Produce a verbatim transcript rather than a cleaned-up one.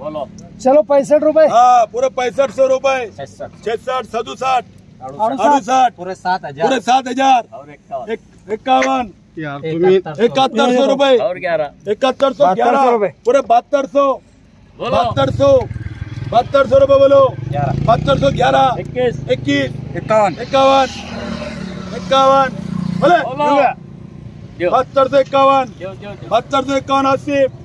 बोलो। चलो पैंसठ रुपए। हाँ पूरे पैंसठ सौ रुपए। छसठ सदुसठ अड़सठ पूरे सात हजार पूरे सात हजार और इक्यावन इक्यावन इकहत्तर सौ रुपए और ग्यारह इकहत्तर सौ ग्यारह पूरे बहत्तर सौ बहत्तर सौ बहत्तर सौ रुपए बोलो। बहत्तर सौ ग्यारह इक्कीस इक्कीस इक्यावन इक्यावन इक्यावन बोले बोलो। बहत्तर सौ इक्यावन बहत्तर सौ इक्यावन अस्सी